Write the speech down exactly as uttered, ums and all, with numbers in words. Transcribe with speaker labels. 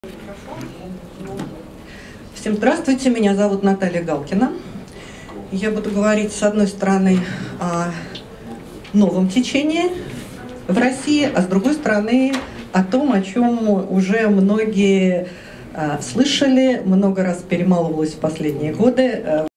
Speaker 1: Всем здравствуйте, меня зовут Наталья Галкина. Я буду говорить, с одной стороны, о новом течении в России, а с другой стороны, о том, о чем уже многие а, слышали, много раз перемалывалось в последние годы.